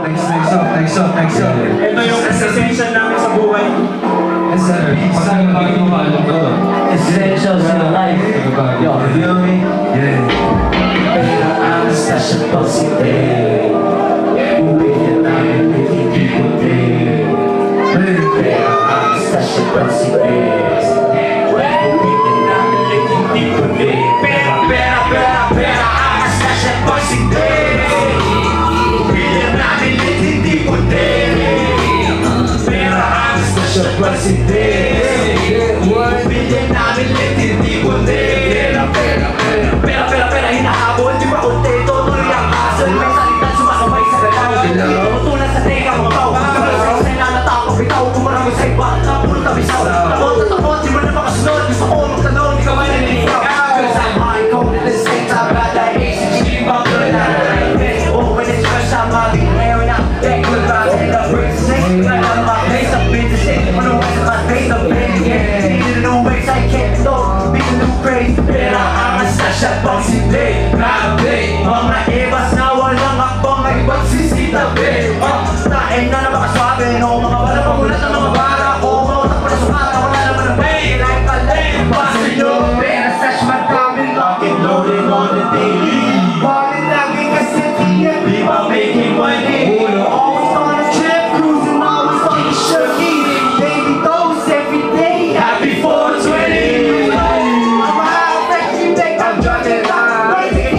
Next up. Ito yung essential namin sa buhay. Essential sa life. Yo, feel me? Yeah. Pero ang stasyon po si Day. Uwihan namin hindi puti. Pero ang stasyon po si Day. Uwihan namin hindi puti. Pero ang stasyon po si Day. Uwihan namin hindi puti. Pero ang stasyon po si Day. Uwihan namin hindi puti. Pera, hinahabol, di ba kontento? Tuloy ang hassle, may salitan sumasabay sa galaw. Tumutunan sa teka, mga tao. Kasi nanatakot, bitaw, kumarami sa iba. Puro tabisaw, takot, di mo na makasunod. Gusto ko magtanong, di ka man naninigaw. Cause I'm high code at the same time, bad like ACG, bumper na na. Oh, when it's fresh, I'm out the air and I'm back with my head up, break the snake. Right out of my face, I've been the same. On the west of my face, I've been again. Needed a new ways, I can't know. Be a new craze, pero ang asasya pang si Day. Grabe, mga ibas na walang akbang ay pagsisitabi. Tain na na makaswabe, no? Mga wala pamulat ng mga bara ko. Mga utak pa na sumata, wala naman ang bay. Like a lane, basta nyo. Pero sash man kami, lock-in, loaded on the daily. Ballin' lagi kasi tiyan, di ba making money? Always on a trip, cruising, always on the shirky. Baby toes every day, happy 420. I'm driving out.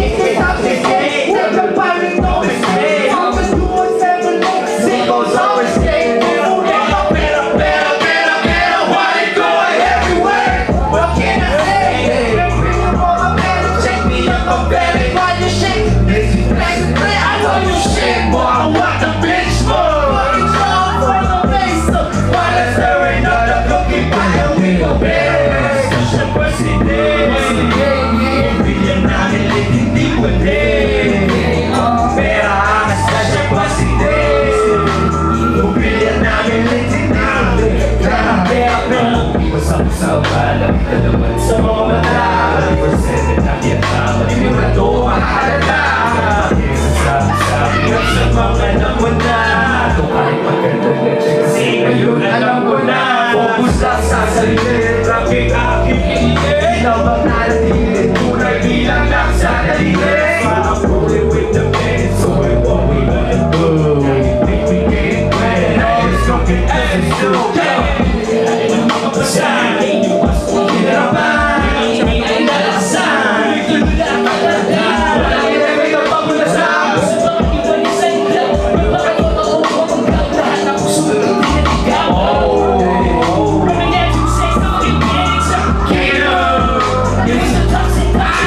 Zico's always stay. Better, what it going everywhere? What can I say? Check me up, I'm better. Why you shake? I know you shit, boy. I want the bitch more. For the face, while it's stirring up the cookie pie, and we go better. Such a pussy day. Uwihan namin hindi puti. Pero ang asasya pa si Day. Uwihan namin hindi puti. Pero usap-usap alam ka naman sa mga mata. 100% na kiyatama. Hindi mo ito mahalata. Sabi-sabi ka sa mga naman na. Ito kahit magandang leche kasi ngayon alam ko na. Focus lang sa sarili. Traffic aking init. Labang nalatili. Tunay bilang lang sa dalili. I'm rolling with the man, so what we gonna do? I think we get wet. Now it's fucking ass, I don't know what to say. You must walk in the back. Ain't that a sign? You do that, wala kita may kapag sa bakit ba ni Santa? Bakit ko ito kung lahat na puso hindi na ikaw? Running at you say something big, so it's the toxic time.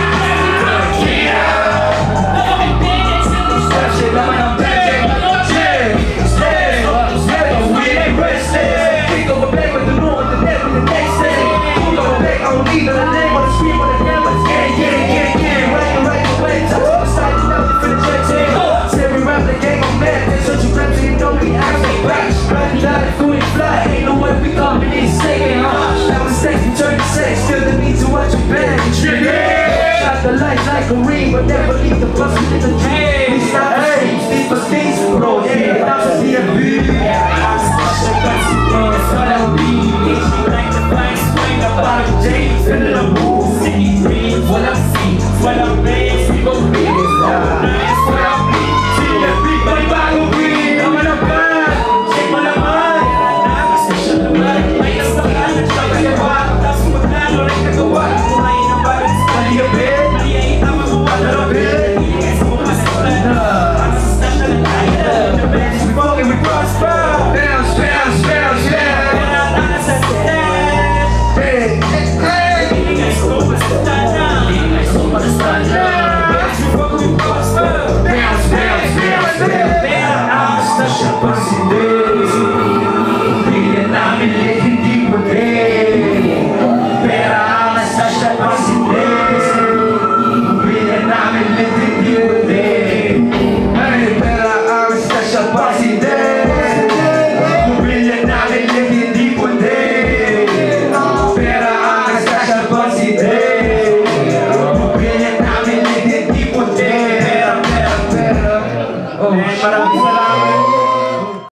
The lights like a ring, but never leave the bus in the dream. We stop the streets, these for things, bro. Yeah, that's a CFB. I'm such a fancy thing, that's what I'll be. Makes me like the flying swing up out of James, into the moon.